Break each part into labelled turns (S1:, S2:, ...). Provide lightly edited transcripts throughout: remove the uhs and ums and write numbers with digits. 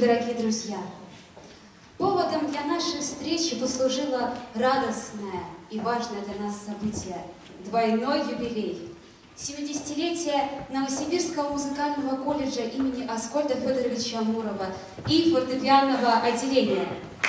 S1: дорогие друзья! Поводом для нашей встречи послужило радостное и важное для нас событие – двойной юбилей. 70-летие Новосибирского музыкального колледжа имени Аскольда Федоровича Амурова и фортепианного отделения.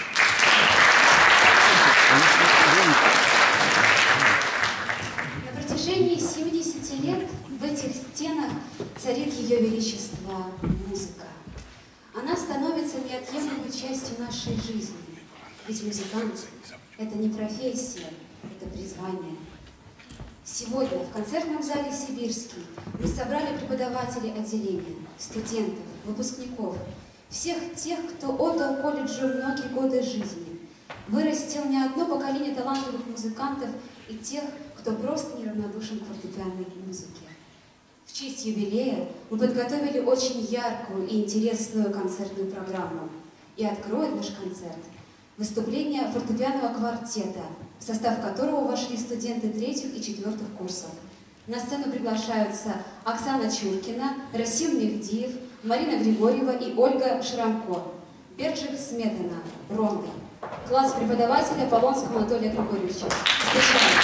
S1: На протяжении 70 лет в этих стенах царит Ее Величество музыка. Она становится неотъемлемой частью нашей жизни. Ведь музыкант – это не профессия, это призвание. Сегодня в концертном зале «Сибирский» мы собрали преподавателей отделения, студентов, выпускников, всех тех, кто отдал колледжу многие годы жизни, вырастил не одно поколение талантливых музыкантов и тех, кто просто неравнодушен к фортепианной музыке. В честь юбилея мы подготовили очень яркую и интересную концертную программу. И откроет наш концерт выступление фортепианного квартета, в состав которого вошли студенты 3-х и 4-х курсов. На сцену приглашаются Оксана Чуркина, Расим Мехдиев, Марина Григорьева и Ольга Шрамко. Берджик Сметана, ронда. Класс преподавателя Полонского Анатолия Григорьевича. Встречаем.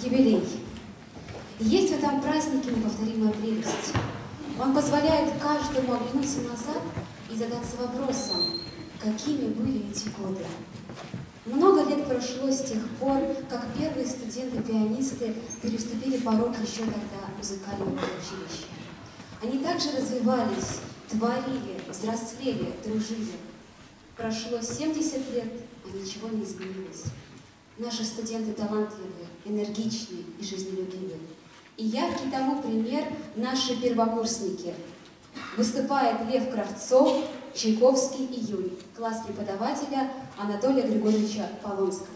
S1: юбилей. И есть в этом празднике неповторимая прелесть. Он позволяет каждому оглянуться назад и задаться вопросом, какими были эти годы. Много лет прошло с тех пор, как первые студенты-пианисты переступили порог еще тогда музыкального училища. Они также развивались, творили, взрослели, дружили. Прошло 70 лет, а ничего не изменилось. Наши студенты талантливые, энергичные и жизнелюбивые. И яркий тому пример наши первокурсники. Выступает Лев Кравцов, Чайковский июнь, класс преподавателя Анатолия Григорьевича Полонского.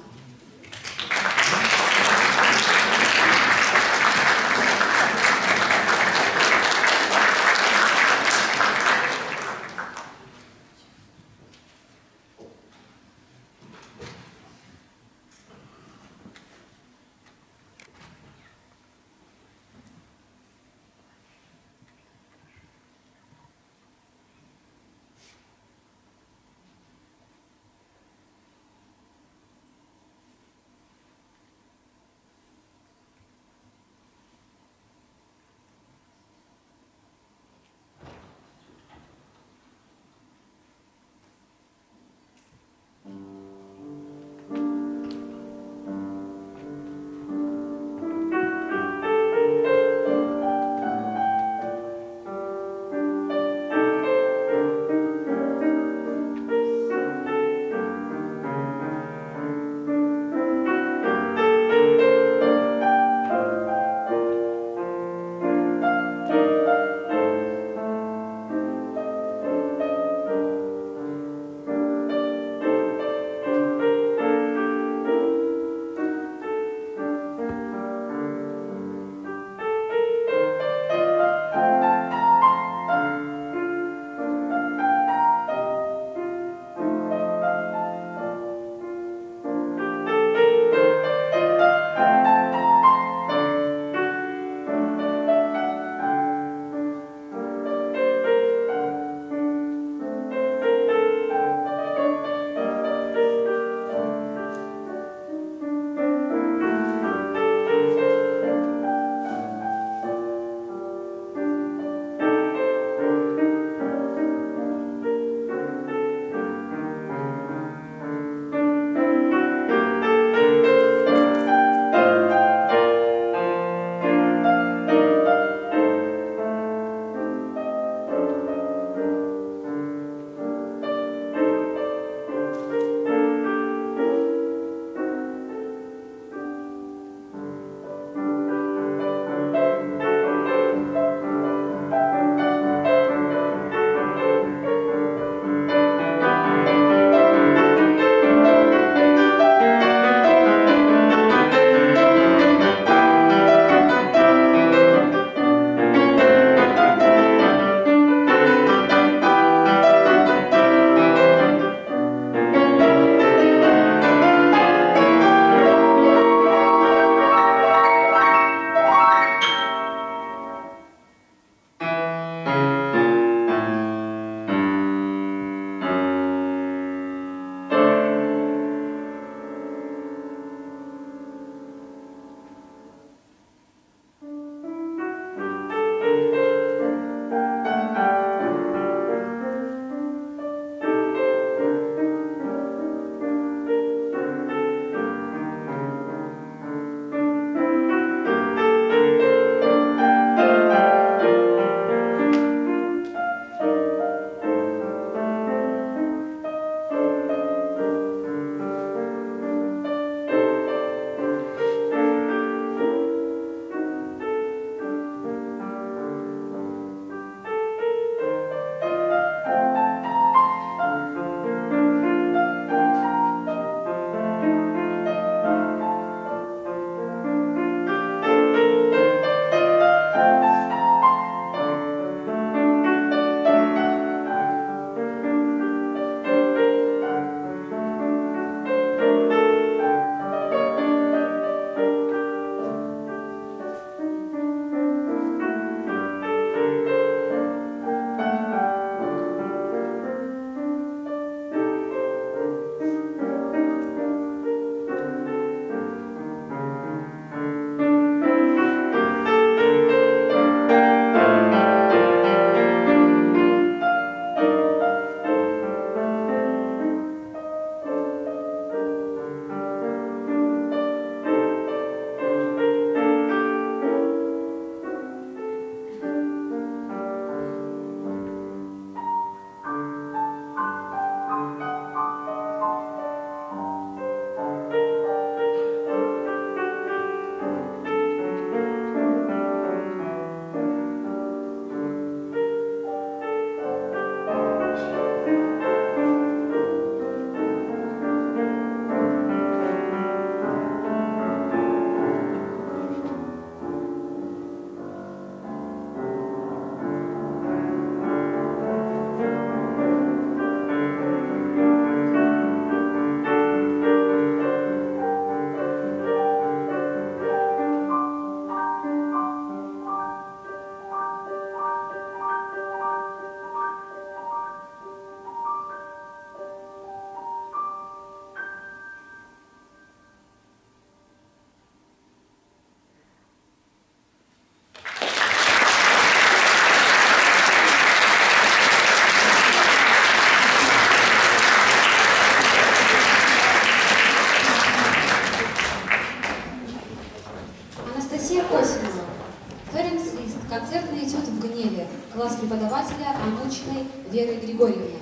S1: Анучиной Верой Григорьевной.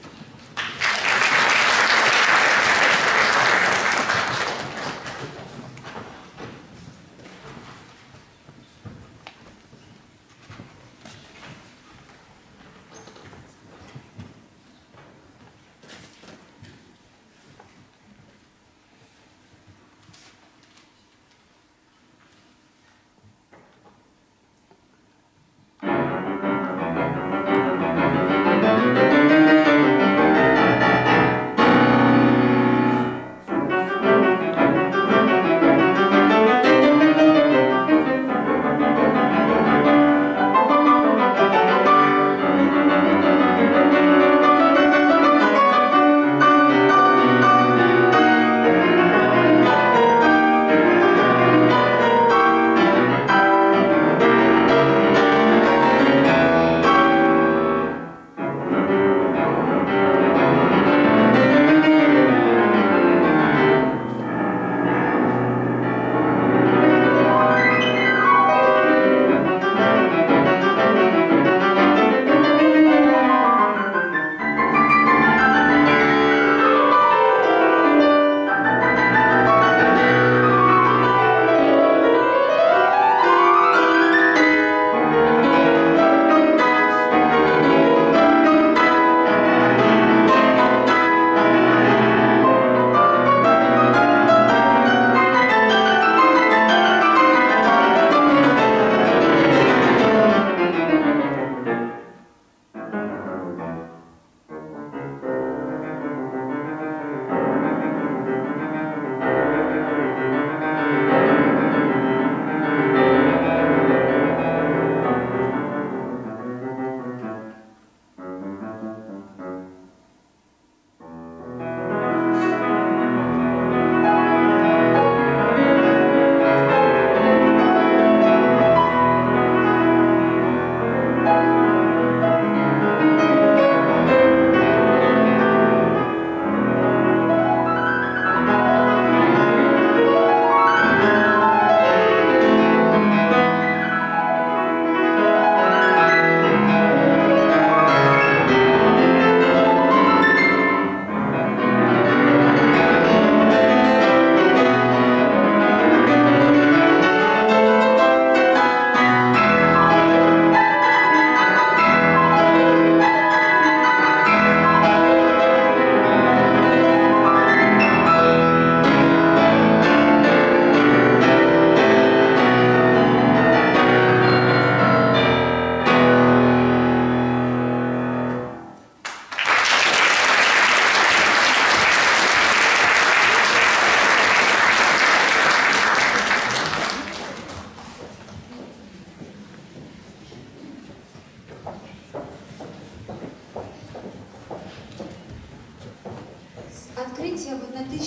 S1: Открытие в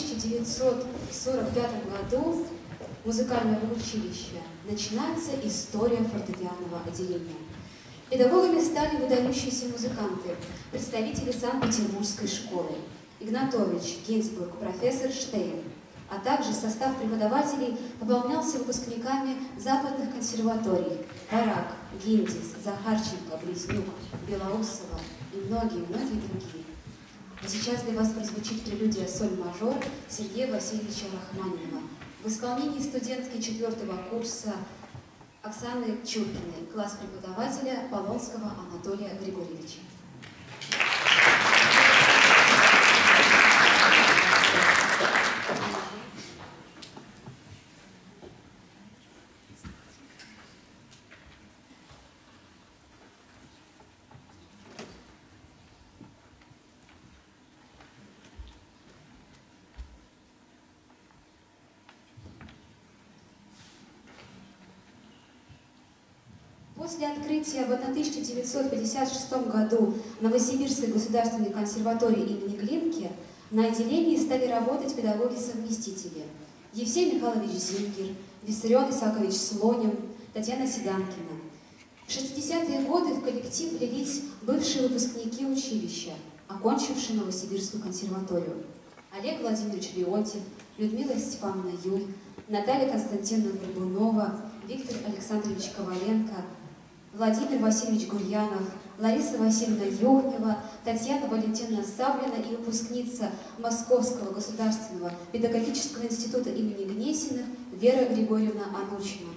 S1: 1945 году музыкального училища начинается история фортепианного отделения. Педагогами стали выдающиеся музыканты, представители Санкт-Петербургской школы: Игнатович, Гинзбург, профессор Штейн, а также состав преподавателей пополнялся выпускниками западных консерваторий: Барак, Гиндис, Захарченко, Близнюк, Белоусова и многие-многие другие. А сейчас для вас прозвучит прелюдия соль-мажор Сергея Васильевича Рахманинова в исполнении студентки 4-го курса Оксаны Чуркиной, класс преподавателя Полонского Анатолия Григорьевича. После открытия в 1956 году Новосибирской государственной консерватории имени Глинки на отделении стали работать педагоги-совместители: Евсей Михайлович Зингер, Виссарион Исаакович Слоним, Татьяна Седанкина. В 60-е годы в коллектив влились бывшие выпускники училища, окончившие Новосибирскую консерваторию: Олег Владимирович Леонтьев, Людмила Степановна Юль, Наталья Константиновна Горбунова, Виктор Александрович Коваленко, Владимир Васильевич Гурьянов, Лариса Васильевна Юхнева, Татьяна Валентиновна Саблина и выпускница Московского государственного педагогического института имени Гнесиных Вера Григорьевна Анучина.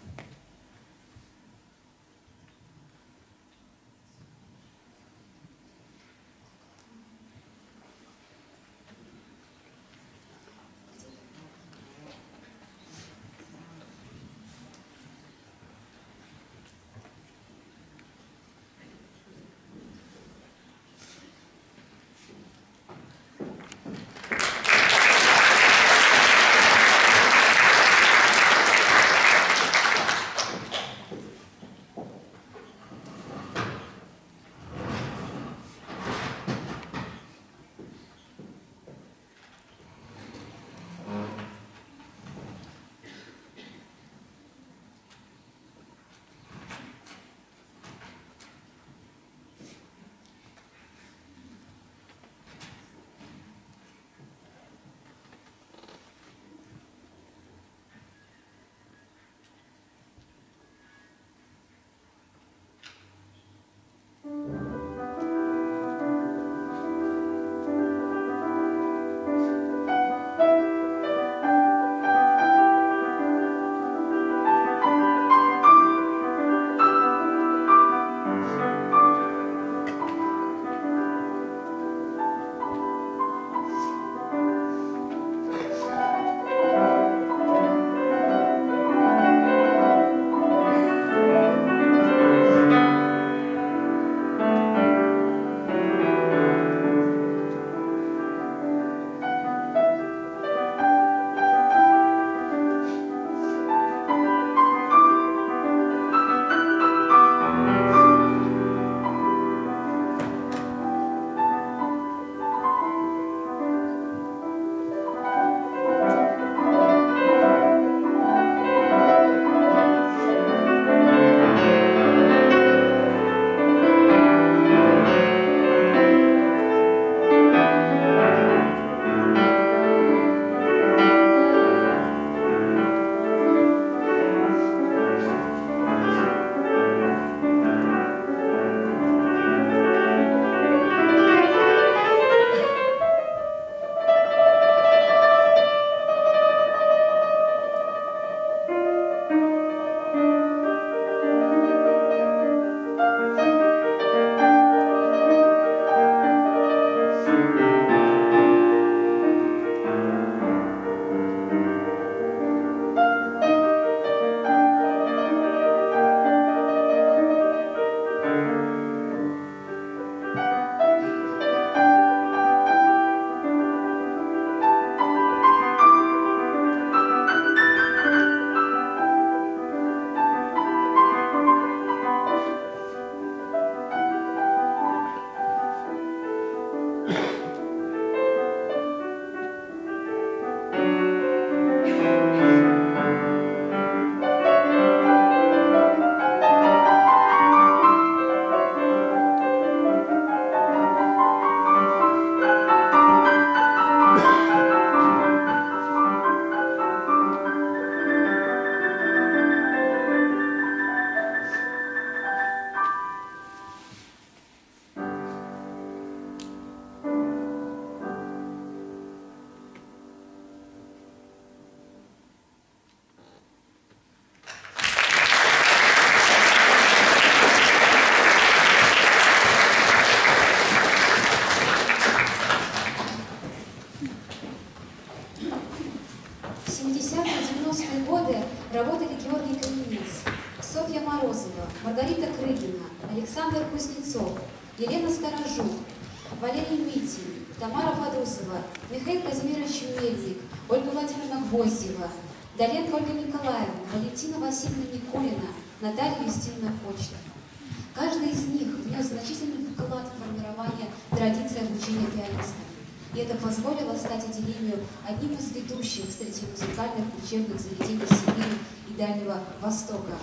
S1: работали Георгий Каменец, Софья Морозова, Маргарита Крыгина, Александр Кузнецов, Елена Сторожук, Валерий Митин, Тамара Фадусова, Михаил Казимирович Мельник, Ольга Владимировна Гвоздева, Доленко Ольга Николаевна, Валентина Васильевна Никулина, Наталья Юстиновна Почтова. Каждый из них внес значительный вклад в формирование традиции обучения пианистов. И это позволило стать отделению одним из ведущих среди музыкальных учебных заведений Сибири и Дальнего Востока.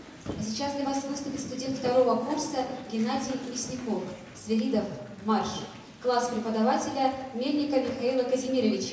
S1: А сейчас для вас выступит студент второго курса Геннадий Мясников, Свиридов марш, класс преподавателя Мельника Михаила Казимировича.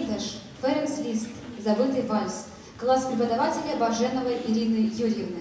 S1: Виташ, Ференц Лист, «Забытый вальс», класс преподавателя Баженовой Ирины Юрьевны.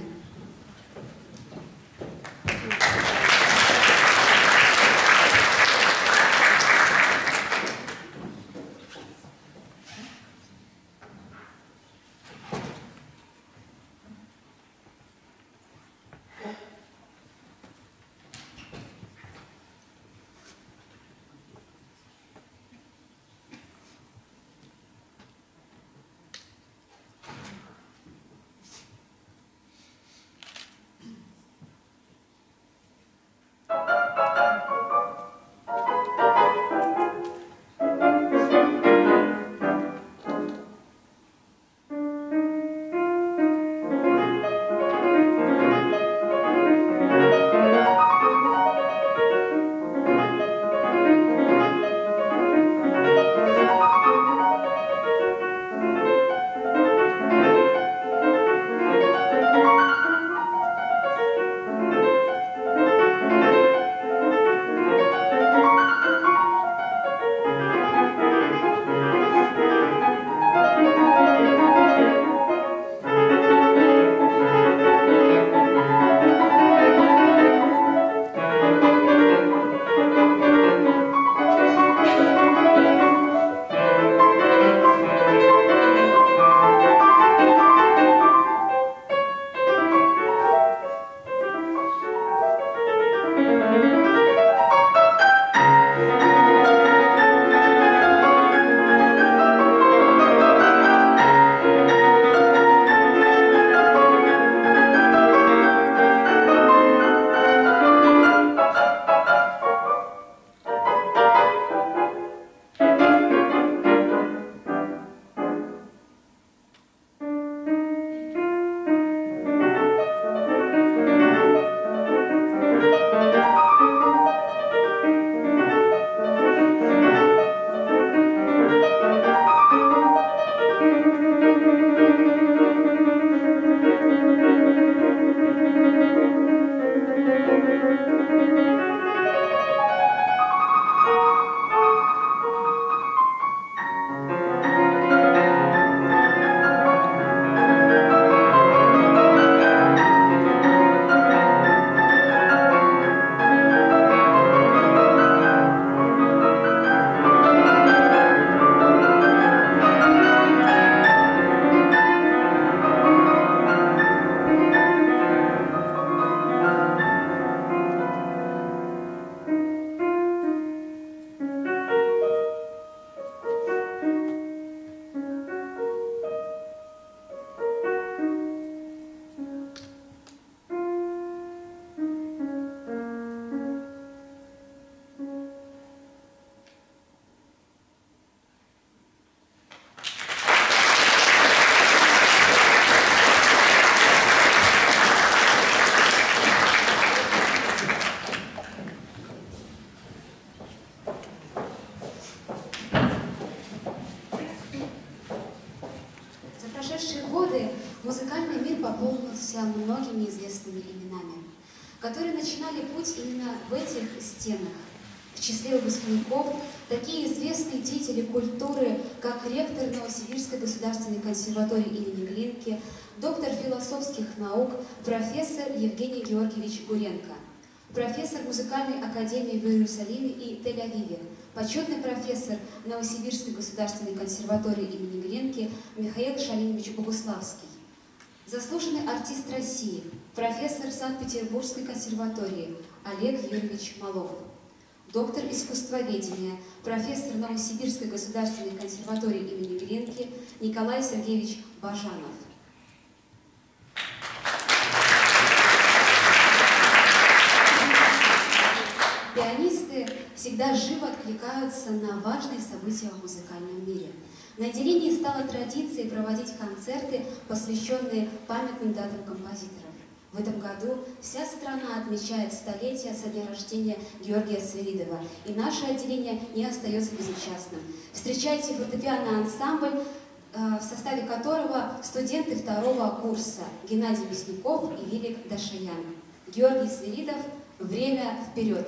S2: Музыкальный мир пополнился многими известными именами, которые начинали путь именно в этих стенах. В числе выпускников такие известные деятели культуры, как ректор Новосибирской государственной консерватории имени Глинки, доктор философских наук, профессор Евгений Георгиевич Гуренко, профессор музыкальной академии в Иерусалиме и Тель-Авиве, почетный профессор Новосибирской государственной консерватории имени Глинки Михаил Шалимович Богуславский, заслуженный артист России, профессор Санкт-Петербургской консерватории Олег Юрьевич Малов, доктор искусствоведения, профессор Новосибирской государственной консерватории имени Глинки Николай Сергеевич Бажанов. Пианисты всегда живо откликаются на важные события в музыкальном мире. На отделении стало традицией проводить концерты, посвященные памятным датам композиторов. В этом году вся страна отмечает столетие со дня рождения Георгия Свиридова, и наше отделение не остается безучастным. Встречайте фортепиано-ансамбль, в составе которого студенты второго курса Геннадий Мясников и Вилик Дашаян. Георгий Свиридов «Время вперед».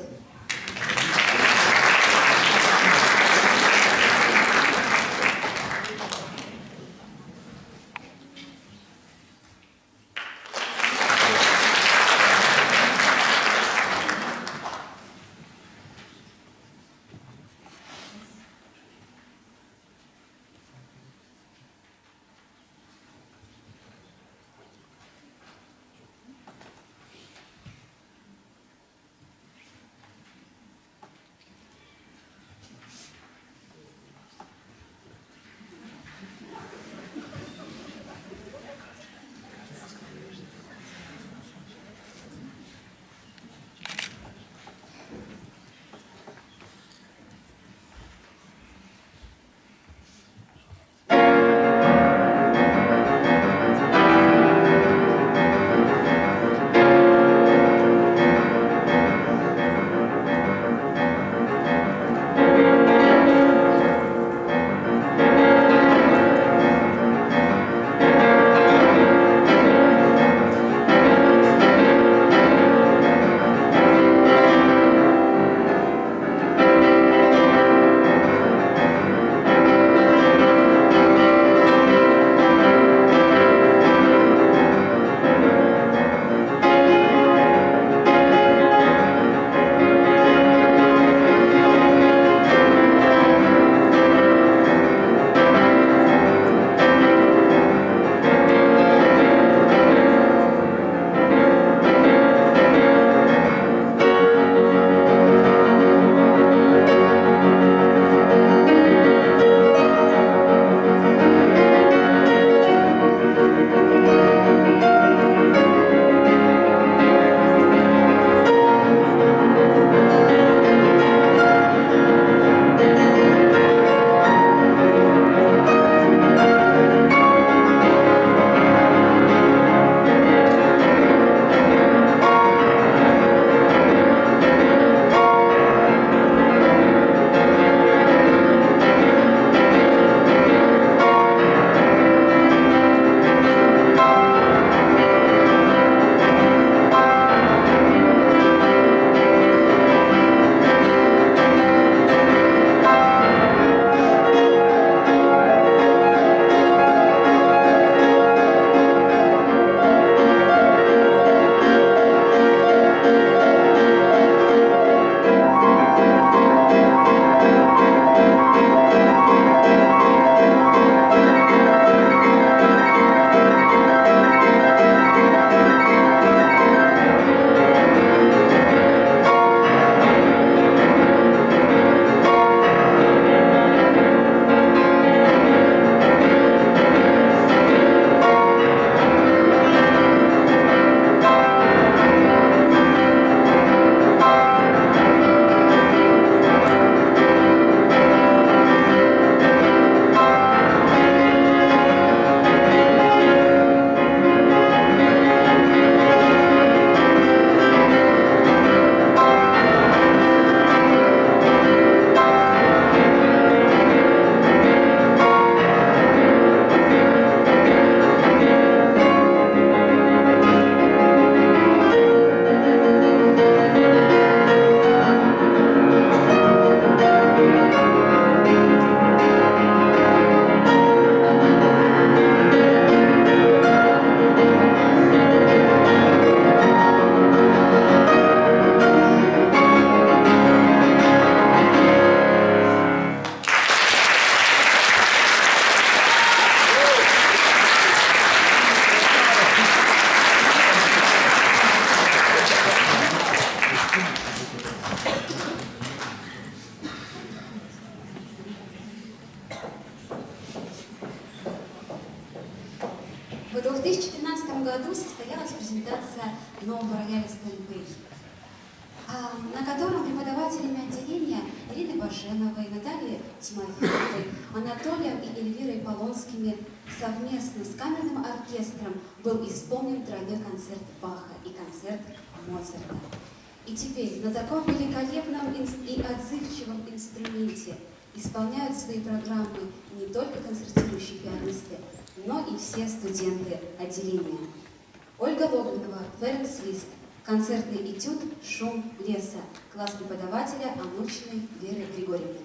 S2: 2013 году состоялась презентация нового рояля Стэнвей, на котором преподавателями отделения Ириной Баженовой, Натальей Тимофеевой, Анатолием и Эльвирой Полонскими совместно с камерным оркестром был исполнен тройной концерт Баха и концерт Моцарта. И теперь на таком великолепном и отзывчивом инструменте исполняют свои программы не только концертирующие пианисты, но и все студенты отделения. Ольга Логвинова, Ференц Лист, концертный этюд «Шум леса», класс преподавателя Анучиной Веры Григорьевны.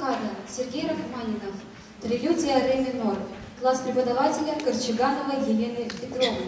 S2: цикада Сергей Рахманинов, прелюдия ре минор, класс преподавателя Корчаганова Елены Петровны.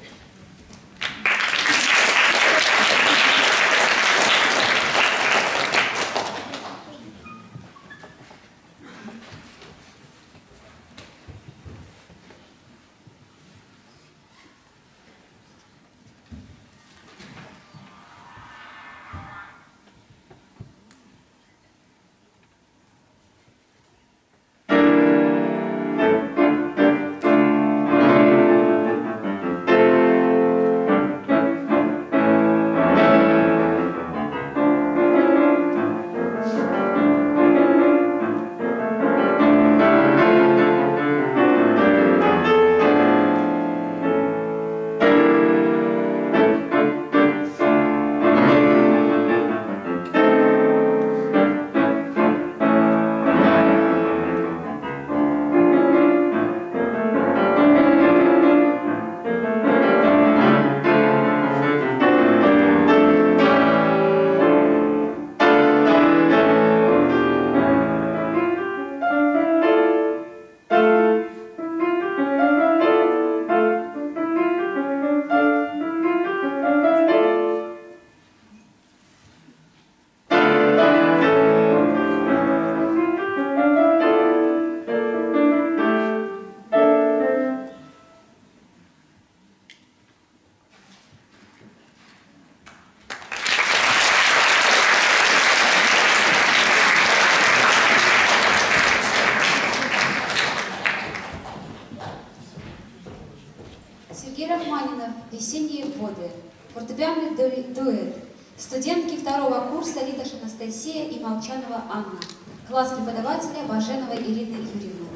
S2: Сергей Рахманинов «Весенние воды», фортепианный дуэт, студентки второго курса Лидаш Анастасия и Молчанова Анна, класс преподавателя Баженова Ирина Юрьевна.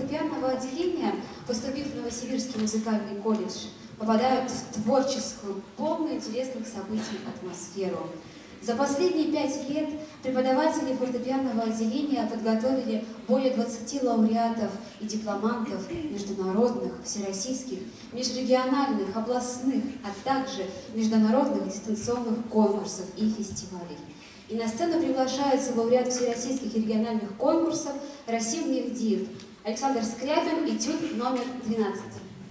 S2: фортепианного отделения, поступив в Новосибирский музыкальный колледж, попадают в творческую, полную интересных событий атмосферу. За последние 5 лет преподаватели фортепианного отделения подготовили более 20 лауреатов и дипломантов международных, всероссийских, межрегиональных, областных, а также международных дистанционных конкурсов и фестивалей. И на сцену приглашаются лауреаты всероссийских и региональных конкурсов Расим Мехдиев, Александр Скрябин, этюд номер 12.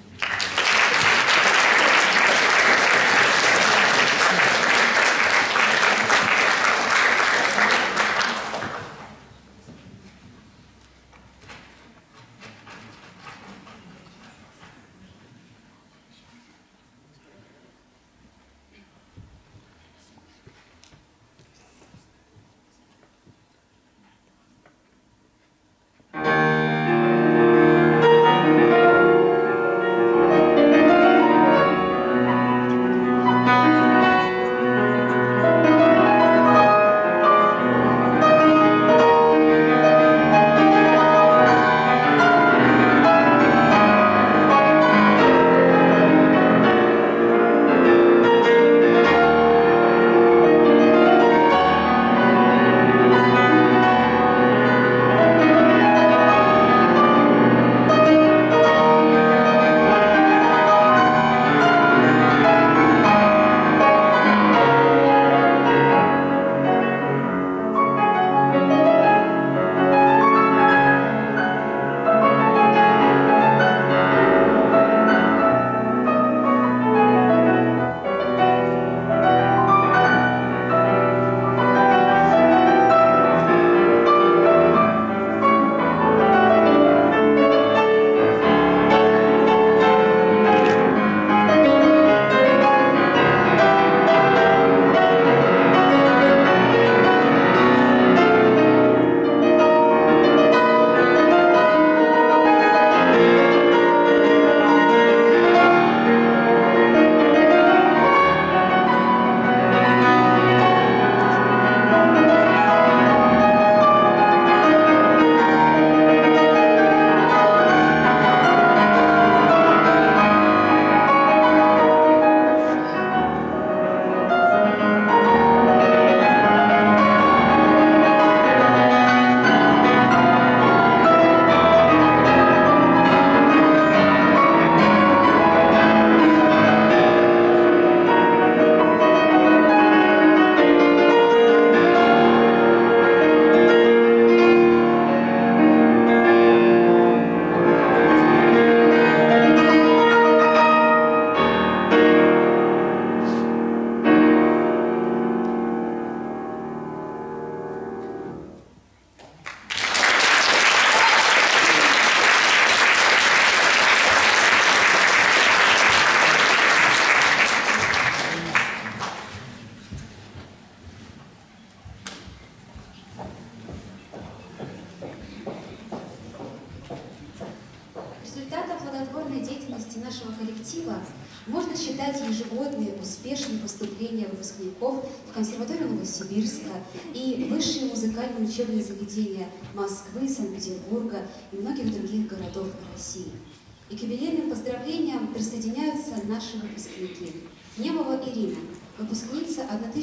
S2: Нашего коллектива можно считать ежегодные успешные поступления выпускников в консерваторию Новосибирска и высшие музыкальные учебные заведения Москвы, Санкт-Петербурга и многих других городов России. И к юбилейным поздравлениям присоединяются наши выпускники. Немова Ирина, выпускница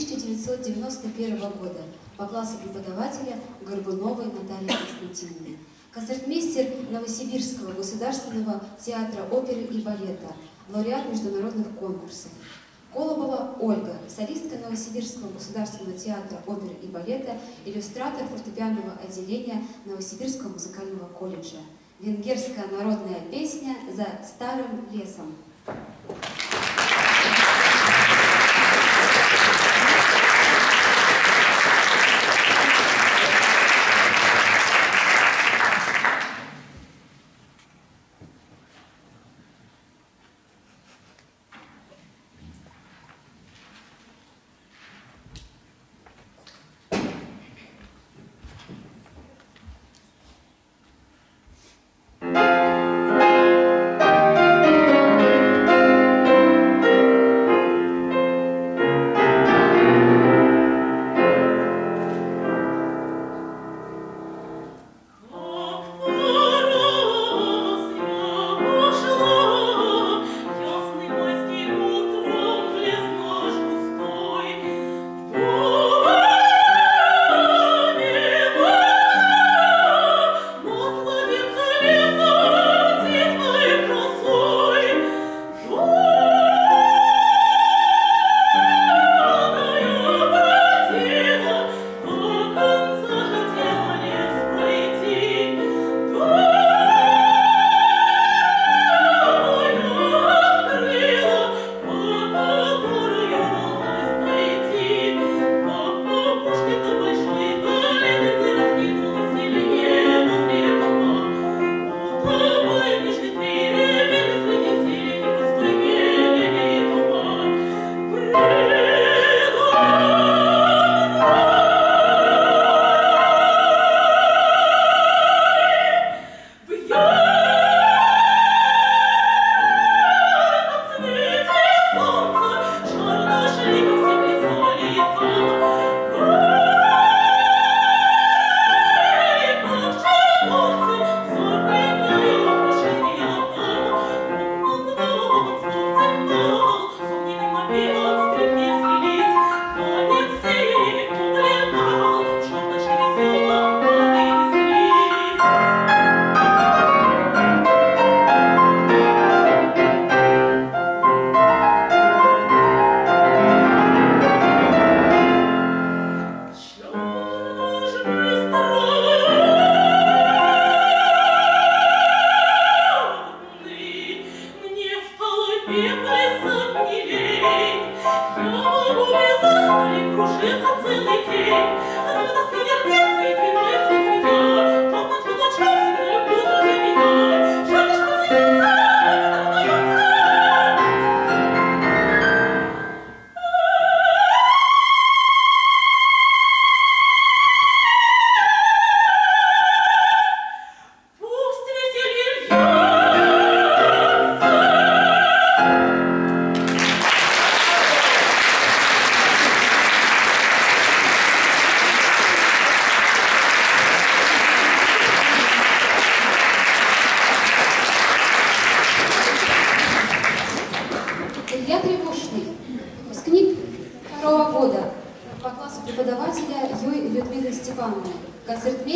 S2: 1991 года по классу преподавателя Горбуновой Натальи Константиновны. Концертмейстер Новосибирского государственного театра оперы и балета, лауреат международных конкурсов. Колобова Ольга, солистка Новосибирского государственного театра оперы и балета, иллюстратор фортепианного отделения Новосибирского музыкального колледжа. Венгерская народная песня «За старым лесом».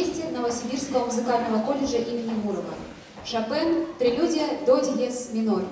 S2: оркестре Новосибирского музыкального колледжа имени Мурова. Шопен, прелюдия до диез минор.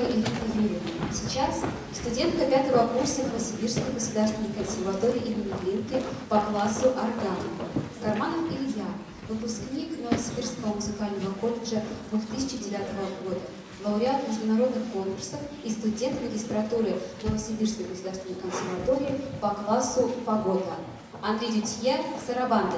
S2: Элита Юрьевна. Сейчас студентка 5-го курса Новосибирской государственной консерватории имени Глинки по классу органа. Карманов Илья, выпускник Новосибирского музыкального колледжа 2009 года, лауреат международных конкурсов и студент магистратуры Новосибирской государственной консерватории по классу фагота. Андрей Дютье, сарабанда.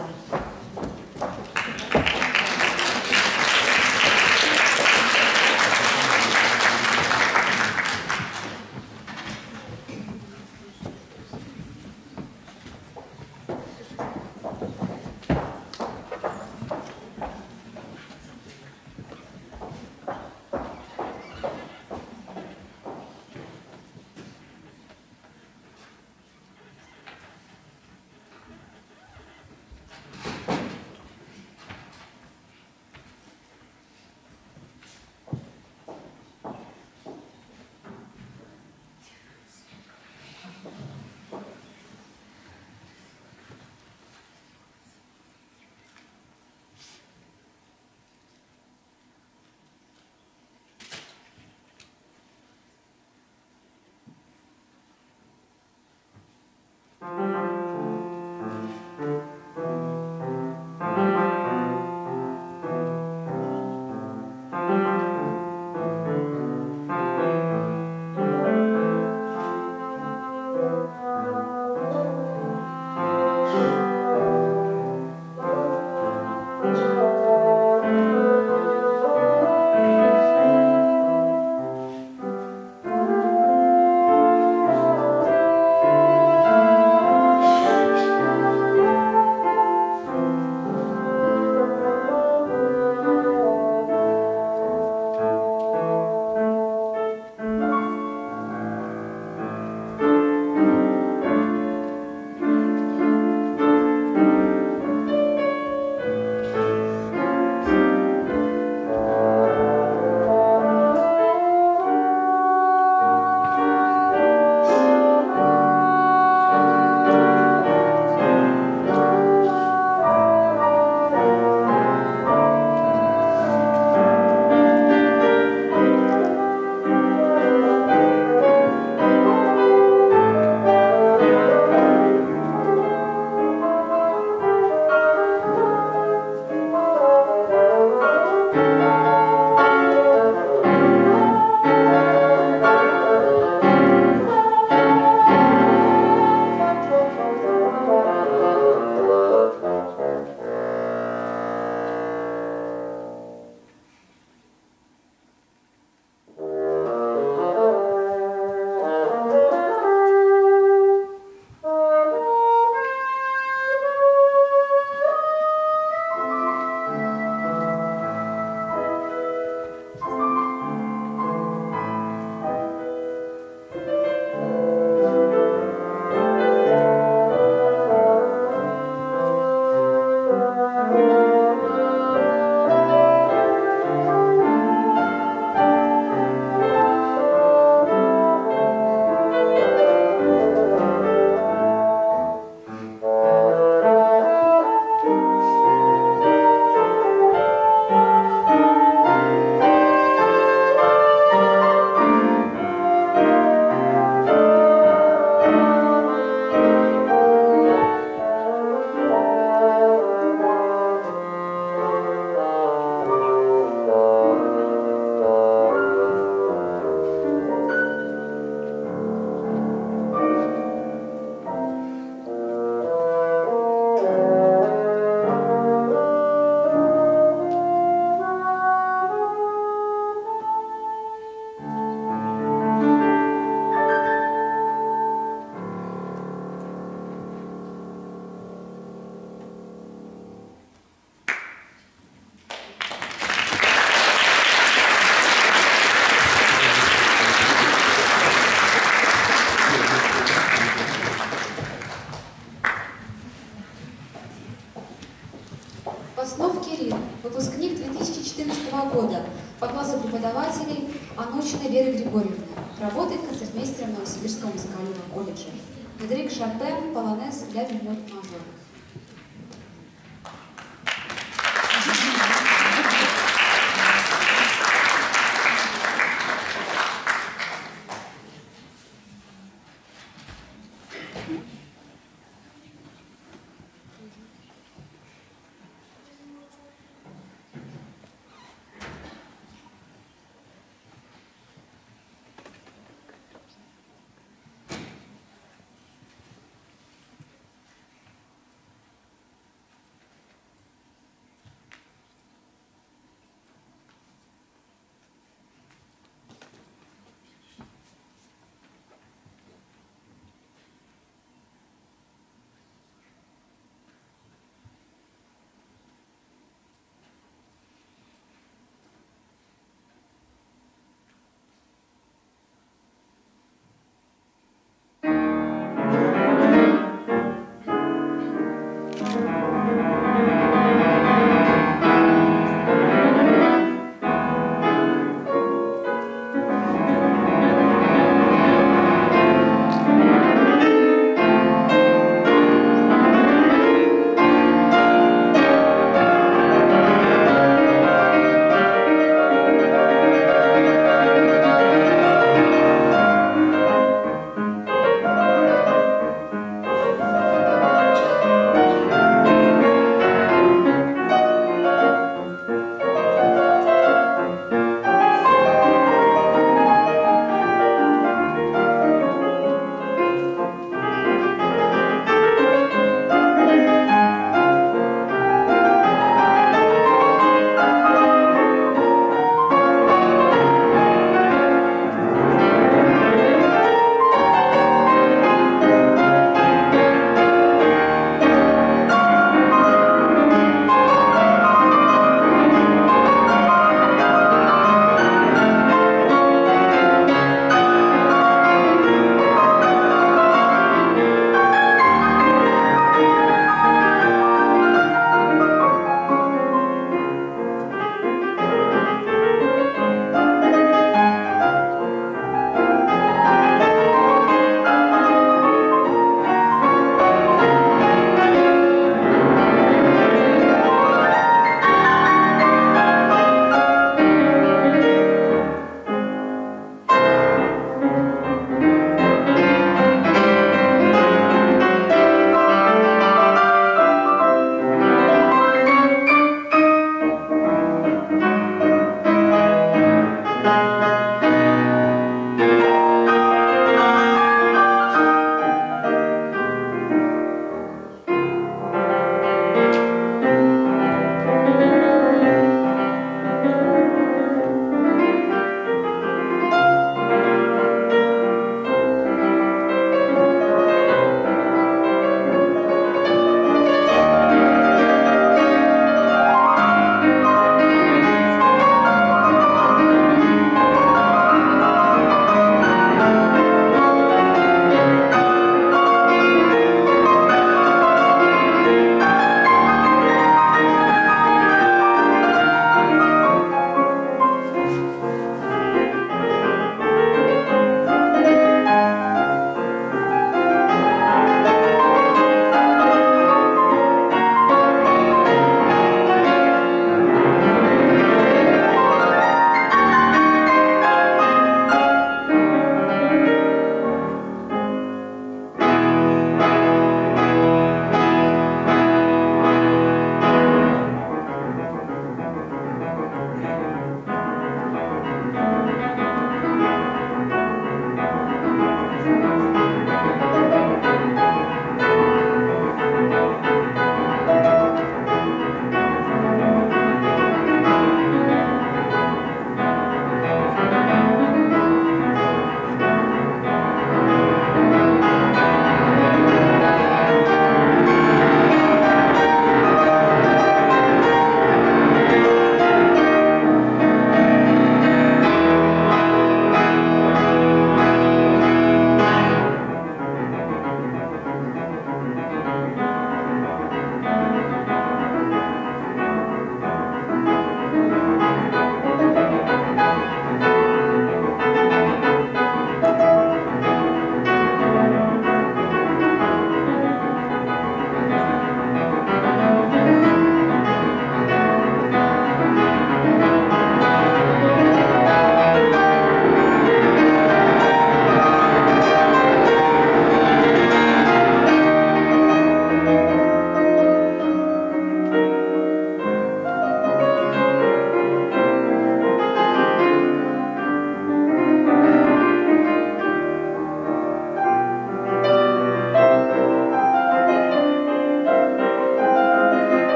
S2: Основ Кирилл, выпускник 2014 года по классу преподавателей Анучиной Веры Григорьевны. Работает концертмейстером Новосибирского музыкального колледжа. Фредерик Шопен, полонез, ля бемоль мажор.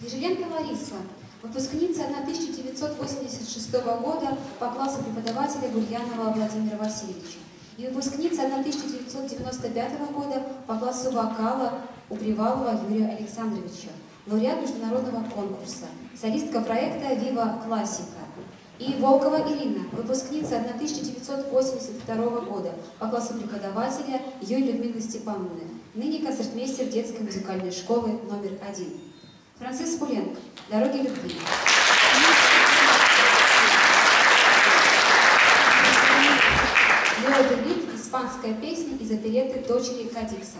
S2: Ежеленко Лариса, выпускница 1986 года по классу преподавателя Гурьянова Владимира Васильевича и выпускница 1995 года по классу вокала у Привалова Юрия Александровича, лауреат международного конкурса, солистка проекта «Вива Классика». И Волкова Ирина, выпускница 1982 года по классу преподавателя Юлии Людмилы Степановны, ныне концертмейстер детской музыкальной школы номер 1. Франциск Пуленко, «Дороги любви». Лео Девит, испанская песня из оперетты «Дочери Кадикса».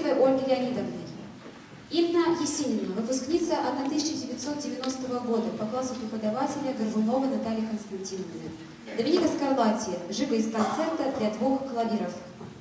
S2: Романовой Ольгой Леонидовной. Инна Есенина, выпускница 1990 года по классу преподавателя Горбунова Натальи Константиновны. Доминика Скарлатти, «Жига из концерта для 2 клавиров».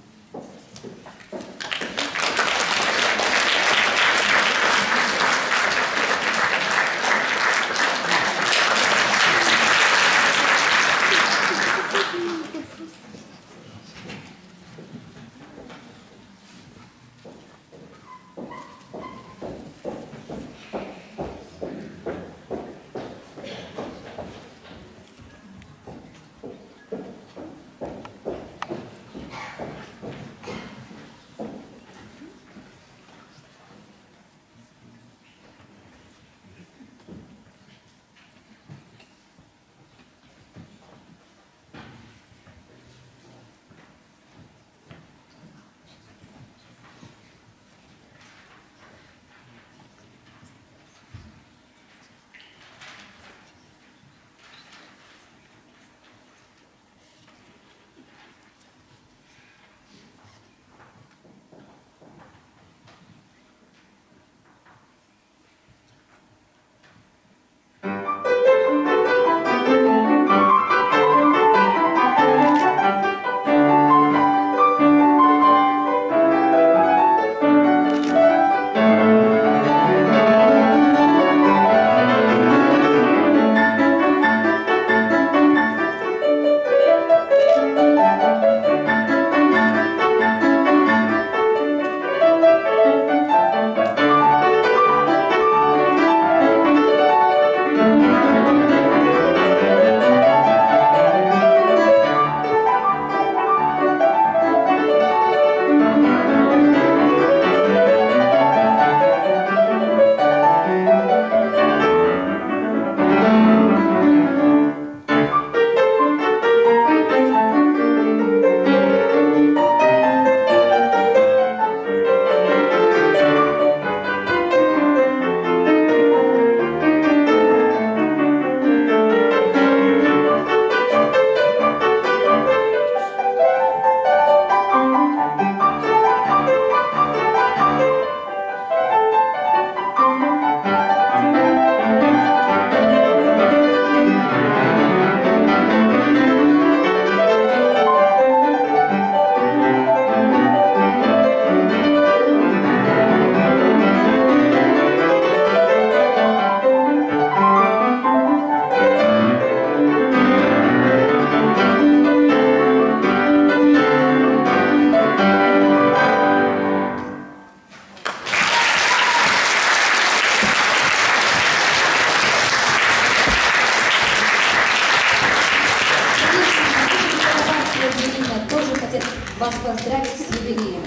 S1: Вас поздравить с юбилеем.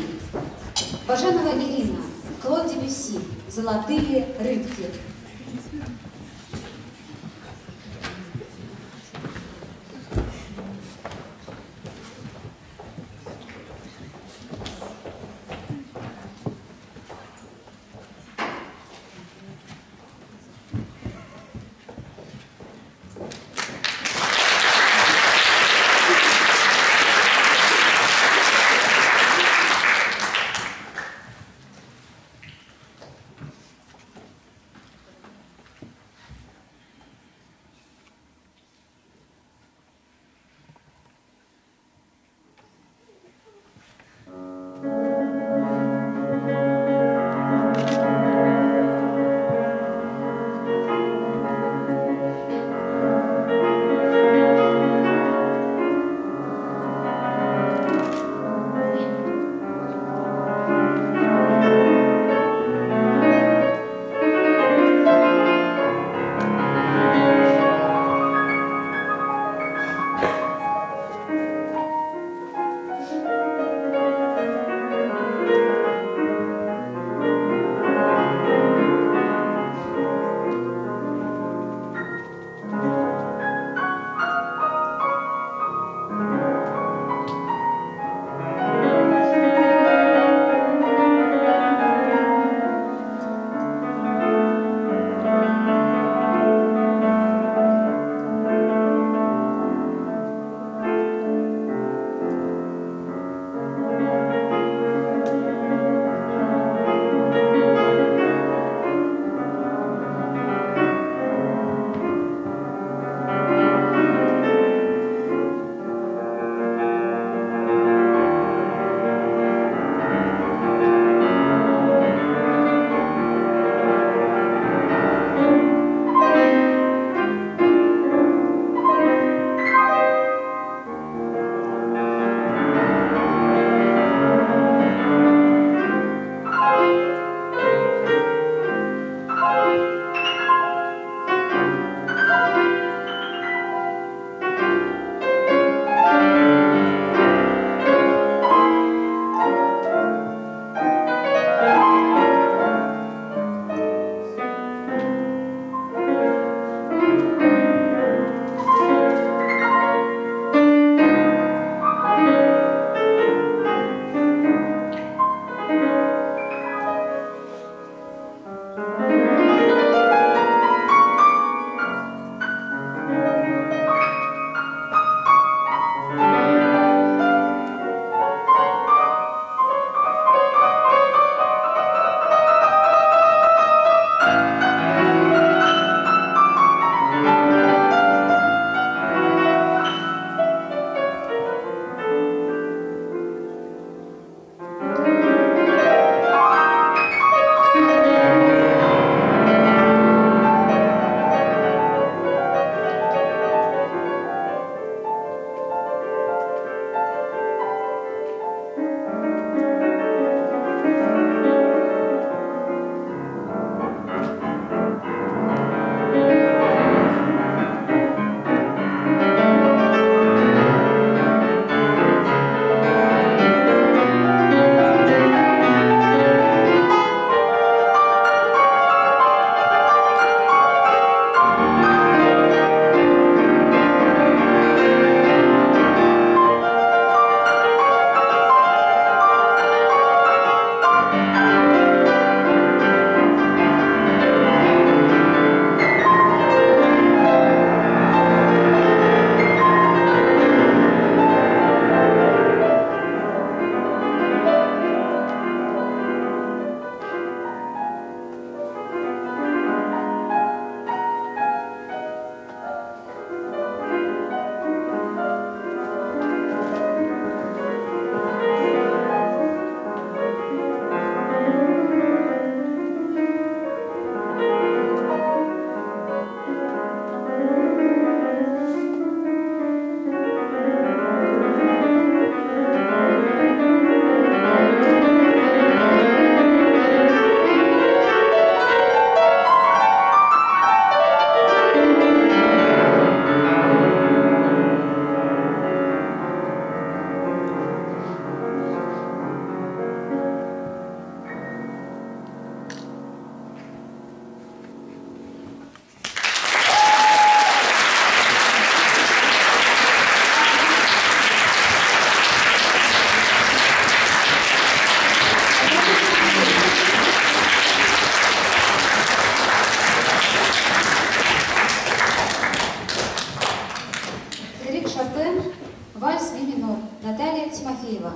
S1: Баженова Ирина, Клод Дебюсси, «Золотые рыбки».
S2: Готлева.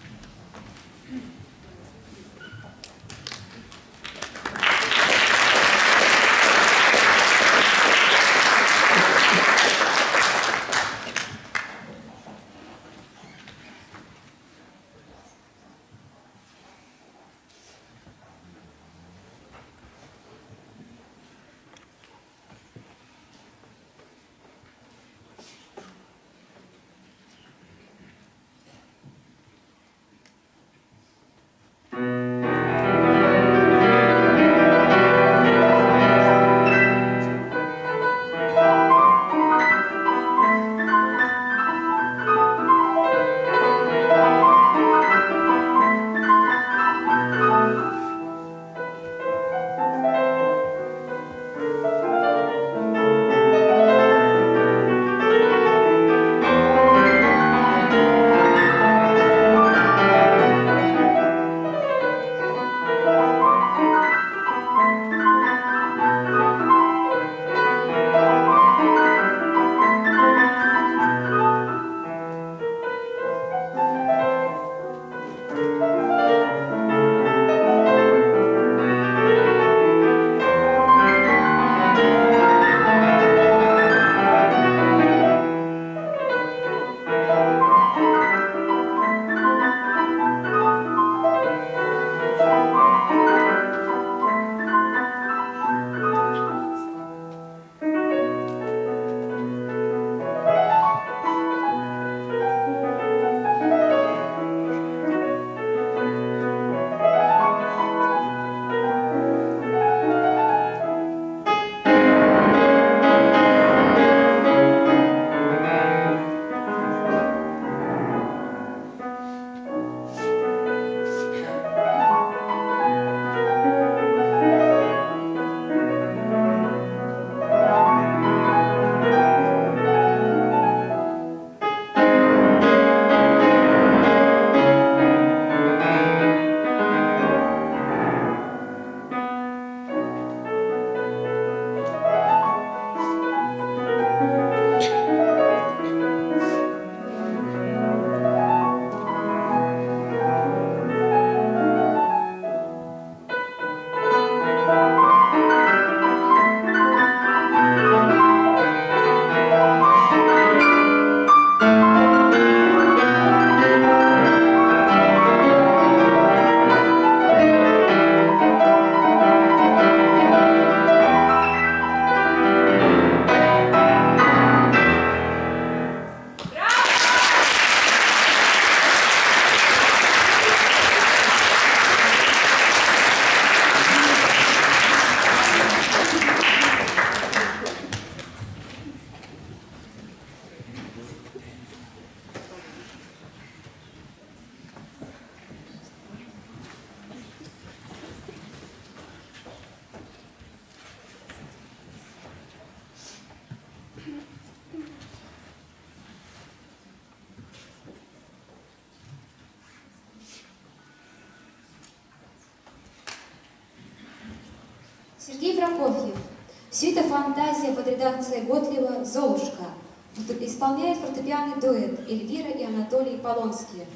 S2: Сергей Прокофьев. Сюита «Фантазия» под редакцией Готлева «Золушка». Исполняет фортепианный дуэт Эльвира и Анатолий Полонские.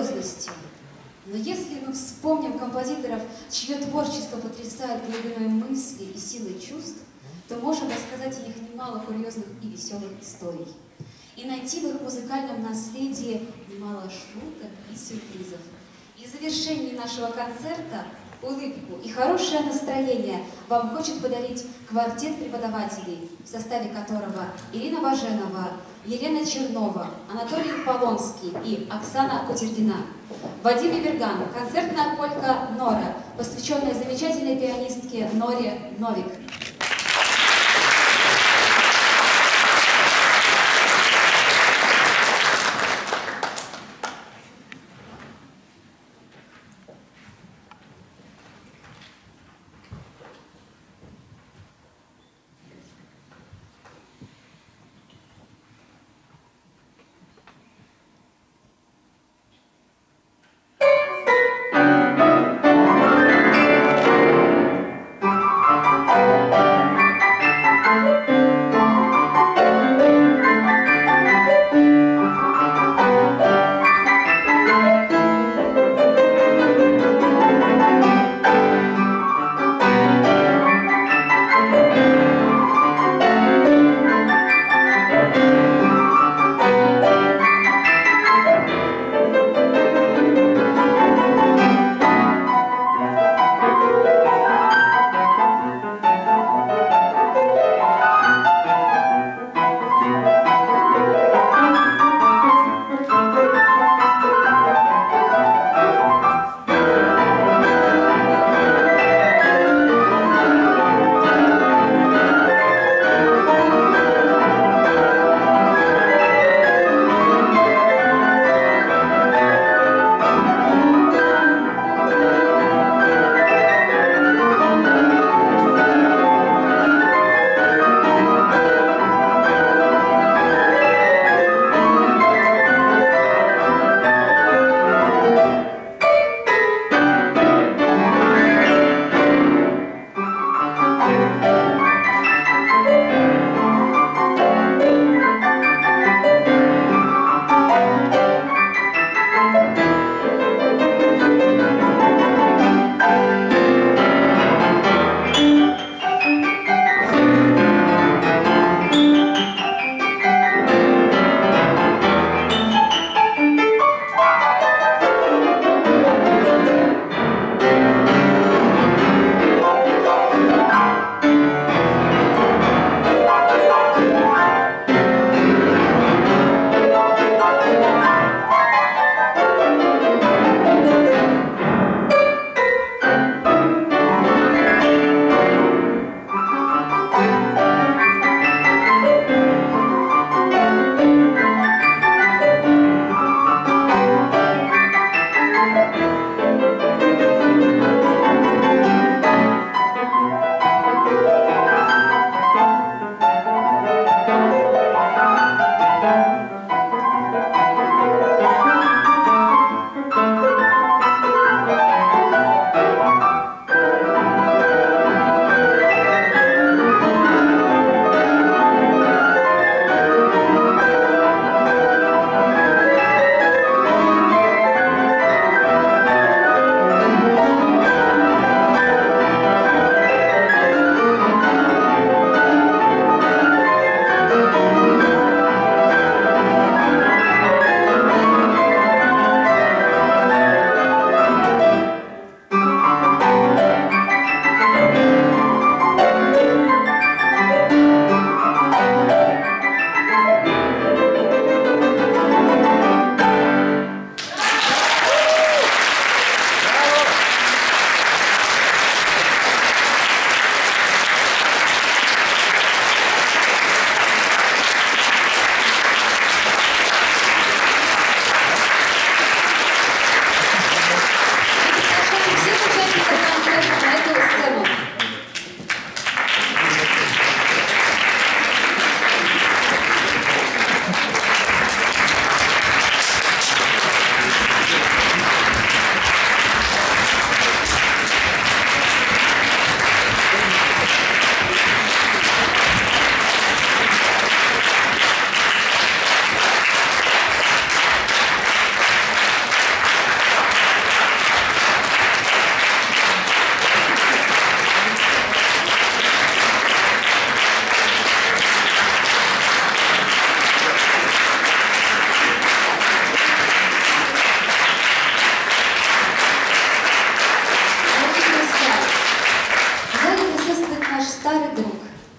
S2: серьезностью. Но если мы вспомним композиторов, чье творчество потрясает глубиной мысли и силой чувств, то можем рассказать о них немало курьезных и веселых историй. И найти в их музыкальном наследии немало шуток и сюрпризов. И в завершении нашего концерта улыбку и хорошее настроение вам хочет подарить квартет преподавателей, в составе которого Ирина Баженова, Елена Чернова, Анатолий Полонский и Оксана Кутергина. Вадим Иберган, концертная полька «Нора», посвященная замечательной пианистке Норе Новик.
S3: Thank you.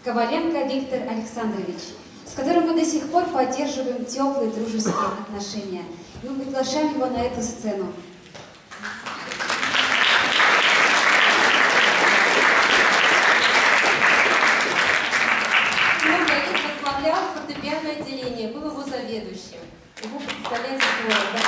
S2: Коваленко Виктор Александрович, с которым мы до сих пор поддерживаем теплые дружеские отношения. Мы приглашаем его на эту сцену.
S3: Много лет возглавлял фортепианное отделение, был его заведующим. Его представляет такое.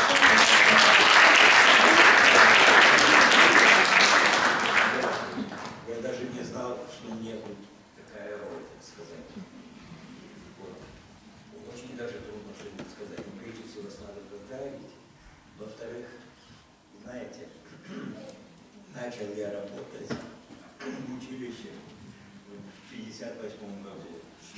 S4: Я даже не знал, что мне тут такая роль, так сказать. Вот. Очень даже трудно что-нибудь сказать. Но прежде всего вас надо поздравить. Во-вторых, знаете, начал я работать в училище в 1958 году.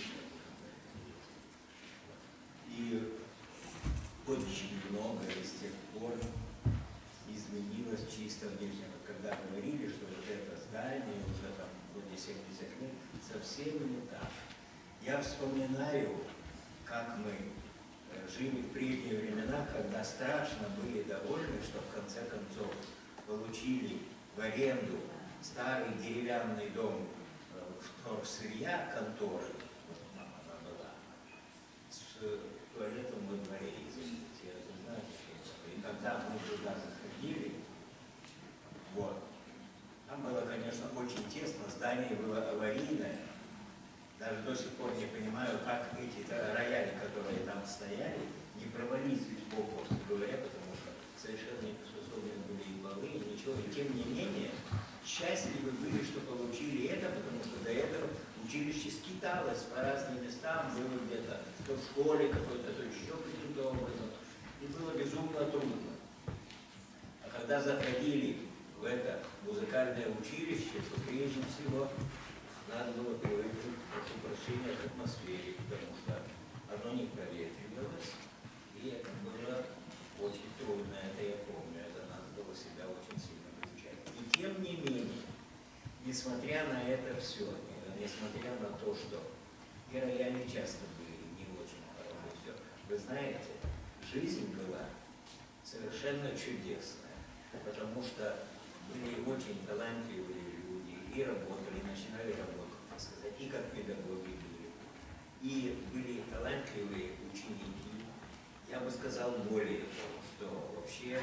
S4: И очень многое с тех пор изменилось чисто внешне. Когда говорили, что вот это здание уже там вроде 70 лет, совсем не так. Я вспоминаю, как мы жили в прежние времена, когда страшно были довольны, что в конце концов получили в аренду старый деревянный дом вторсырья конторы, вот там она была, с туалетом во дворе, извините, я не знаю, и когда мы туда заходили, вот, там было, конечно, очень тесно, здание было аварийное, даже до сих пор не понимаю, как эти рояли, которые там стояли, не провалились попросту говоря, потому что совершенно не приспособлены были и полы, и ничего, и тем не менее, счастливы были, что получили это, потому что до этого училище скиталось по разным местам, было где-то то в школе какой-то, то еще каким-то образом. И было безумно трудно. А когда заходили в это музыкальное училище, то прежде всего надо было привыкнуть, прошу прощения, к атмосфере, потому что оно не проветривалось, и это было очень трудно, это я помню, это надо было себя очень сильно изучать. И тем не менее, несмотря на это все, несмотря на то, что и рояли часто были не очень хорошие, все, вы знаете, жизнь была совершенно чудесная, потому что были очень талантливые люди и работали, начинали работать, так сказать, и как педагоги были, и были талантливые ученики. Я бы сказал более того, что вообще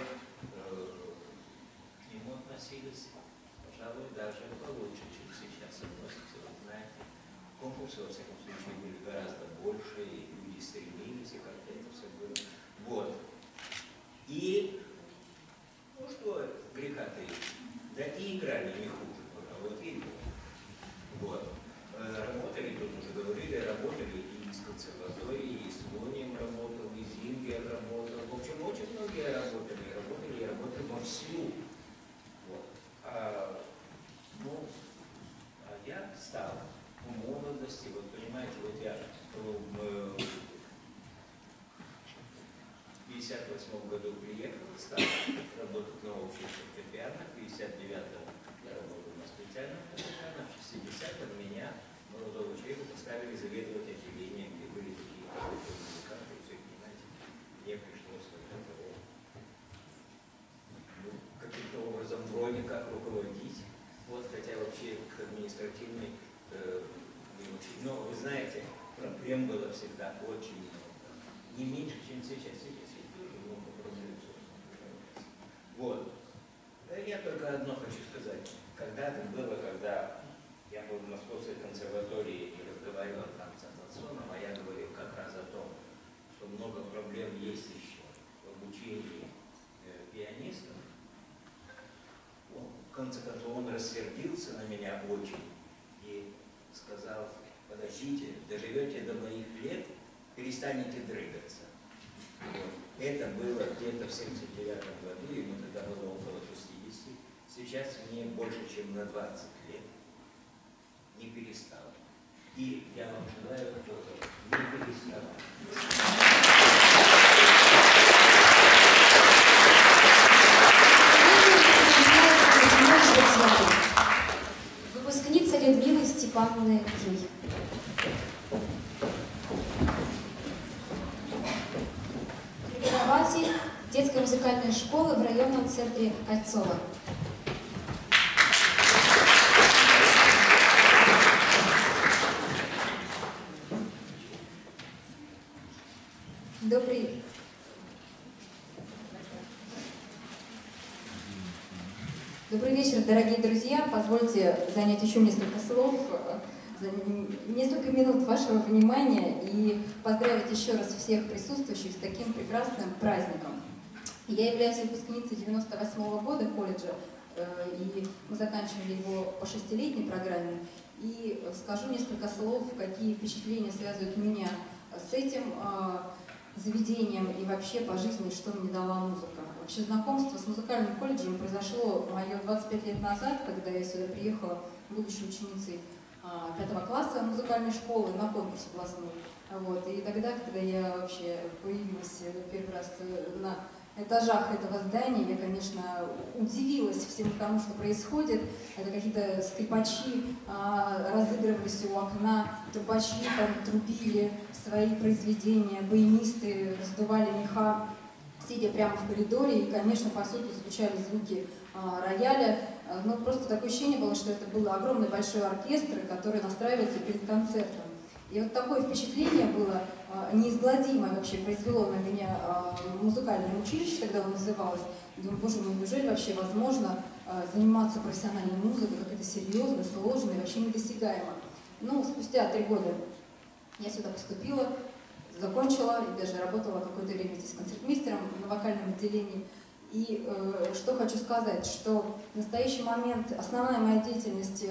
S4: к нему относились, пожалуй, даже получше, чем сейчас относятся. Вы знаете, конкурсы, во всяком случае, были гораздо больше, и люди стремились, и как-то это все было. Вот. И, ну что, греха таить, да и играли не хуже, вот видите. Вот. Работали, тут уже говорили, работали и из консерватории, и с Лонием работал, и Зингер работал. В общем, очень многие работали вовсю. Вот. А я стал в молодости, вот понимаете, вот я в 1958 году приехал, стал работать на общем фортепиано, в 1959 я работал на специальном фортепиано, в 1960-м меня, молодого человека, поставили заведовать отделением, где были такие музыканты, и все, понимаете, мне пришлось каким-то образом вроде как руководить, вот, хотя вообще к административной не очень. Но вы знаете, проблем было всегда очень много, не меньше, чем сейчас. Сейчас тоже много проблем, собственно. Вот. Я только одно хочу сказать. Когда-то было, когда я был в Московской консерватории и разговаривал там с Атансоном, а я говорил как раз о том, что много проблем есть еще в обучении пианистов. В конце концов, он рассердился на меня очень и сказал: подождите, доживете до моих лет, перестанете дрыгаться. Вот. Это было где-то в 1979 году, ему тогда было около 60. Сейчас мне больше, чем на 20 лет. Не перестал. И я вам желаю тоже не переставать.
S2: Выпускница Людмилы Степановны Кей. Преподаватель детской музыкальной школы в районном центре Кольцово.
S5: Добрый вечер, дорогие друзья. Позвольте занять еще несколько слов, несколько минут вашего внимания и поздравить еще раз всех присутствующих с таким прекрасным праздником. Я являюсь выпускницей 98-го года колледжа, и мы заканчивали его по 6-летней программе. И скажу несколько слов, какие впечатления связывают меня с этим заведением и вообще по жизни, что мне дала музыка. Вообще знакомство с музыкальным колледжем произошло мое 25 лет назад, когда я сюда приехала, будучи ученицей 5 класса музыкальной школы на конкурсе областной. Вот. И тогда, когда я вообще появилась первый раз на этажах этого здания, я, конечно, удивилась всему тому, что происходит. Это какие-то скрипачи разыгрывались у окна, трубачи там трубили свои произведения, баянисты раздували меха, сидя прямо в коридоре, и, конечно, повсюду звучали звуки рояля. Но просто такое ощущение было, что это был огромный большой оркестр, который настраивается перед концертом. И вот такое впечатление было неизгладимое вообще, произвело на меня музыкальное училище, тогда оно называлось. Думаю, боже мой, неужели вообще возможно заниматься профессиональной музыкой, как это серьезно, сложно и вообще недосягаемо. Ну, спустя 3 года я сюда поступила, закончила и даже работала какое-то время здесь концертмейстером на вокальном отделении. И что хочу сказать, что в настоящий момент основная моя деятельность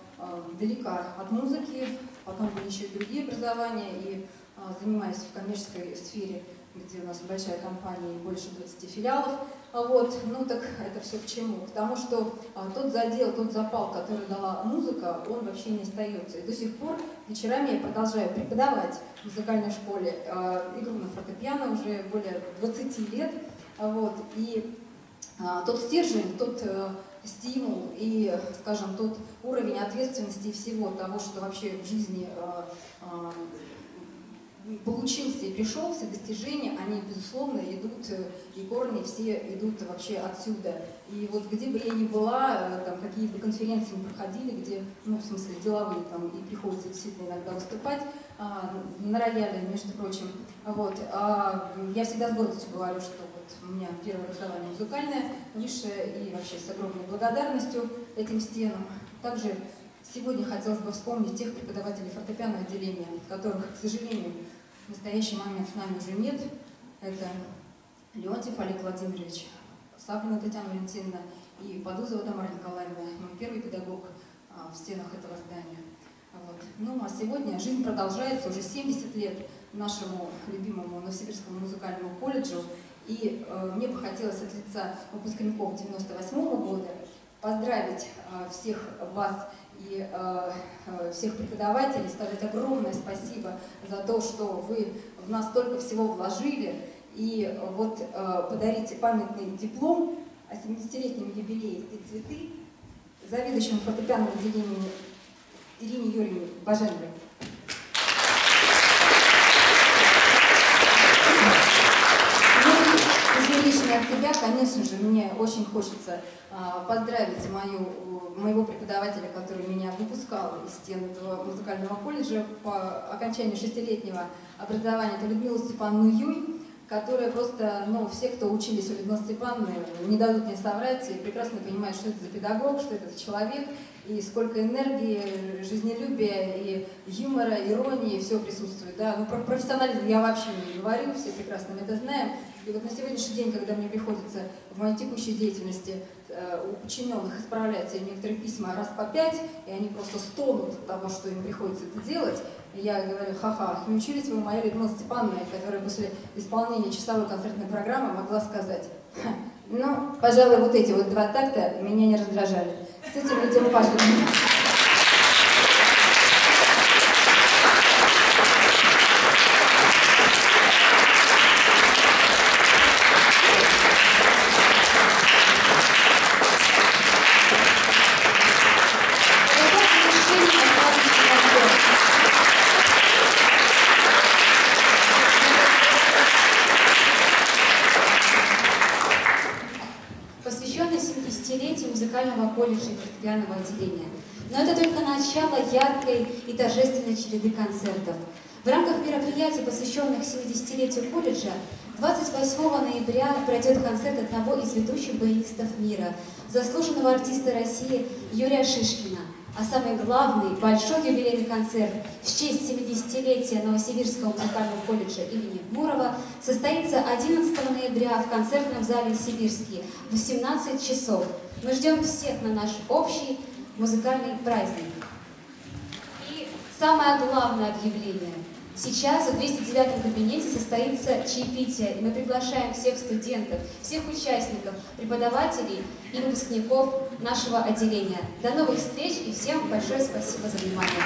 S5: далека от музыки, потом были еще и другие образования, и занимаюсь в коммерческой сфере, где у нас большая компания и больше 20 филиалов. Вот. Ну так это все к чему? К тому, что тот задел, тот запал, который дала музыка, он вообще не остается. И до сих пор вечерами я продолжаю преподавать в музыкальной школе игру на фортепиано уже более 20 лет. Вот. И тот стержень, тот стимул и, скажем, тот уровень ответственности и всего того, что вообще в жизни получился и пришел, все достижения, они, безусловно, идут, и корни все идут вообще отсюда. И вот где бы я ни была, там какие бы конференции ни проходили, где, ну, в смысле, деловые, там, и приходится действительно иногда выступать на рояле, между прочим, вот, я всегда с гордостью говорю, что вот у меня первое образование музыкальное, высшее, и вообще с огромной благодарностью этим стенам. Также сегодня хотелось бы вспомнить тех преподавателей фортепианного отделения, которых, к сожалению, в настоящий момент с нами уже нет. Это Леонтьев Олег Владимирович, Саблина Татьяна Валентиновна и Подузова Тамара Николаевна, мой первый педагог в стенах этого здания. Вот. Ну а сегодня жизнь продолжается уже 70 лет нашему любимому Новосибирскому музыкальному колледжу. И мне бы хотелось от лица выпускников 98-го года поздравить всех вас и всех преподавателей, сказать огромное спасибо за то, что вы в нас столько всего вложили, и вот подарите памятный диплом о 70-летнем юбилее и цветы заведующему фортепианному отделению Ирине Юрьевне Баженовой. Лично от себя, конечно же, мне очень хочется поздравить моего преподавателя, который меня выпускал из стен этого музыкального колледжа по окончании 6-летнего образования. Это Людмила Степановна Юй, которая просто, ну, все, кто учились у Людмилы Степановны, не дадут мне соврать и прекрасно понимают, что это за педагог, что это за человек, и сколько энергии, жизнелюбия, и юмора, иронии, все присутствует. Да? Ну, про профессионализм я вообще не говорю, все прекрасно это знаем. И вот на сегодняшний день, когда мне приходится в моей текущей деятельности у подчиненных исправлять некоторые письма раз по 5, и они просто стонут от того, что им приходится это делать, и я говорю: ха-ха, не учились вы у моей Людмилы Степановны, которая после исполнения часовой концертной программы могла сказать: ну, пожалуй, вот эти вот 2 такта меня не раздражали. С этим идем пожалуйста.
S2: Посвященный 70-летию музыкального колледжа и фортепианного отделения. Но это только начало яркой и торжественной череды концертов. В рамках мероприятий, посвященных 70-летию колледжа, 28 ноября пройдет концерт одного из ведущих баянистов мира, заслуженного артиста России Юрия Шишкина. А самый главный, большой юбилейный концерт в честь 70-летия Новосибирского музыкального колледжа имени Мурова состоится 11 ноября в концертном зале «Сибирский» в 18 часов. Мы ждем всех на наш общий музыкальный праздник. И самое главное объявление. Сейчас в 209-м кабинете состоится чаепитие, и мы приглашаем всех студентов, всех участников, преподавателей и выпускников нашего отделения. До новых встреч и всем большое спасибо за внимание.